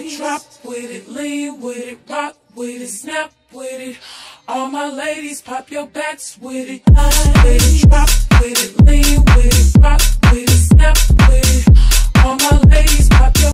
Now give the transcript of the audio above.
it, drop with it, lean with it, rock with it, snap with it. All my ladies, pop your backs with it, with it, drop with it, lean with it.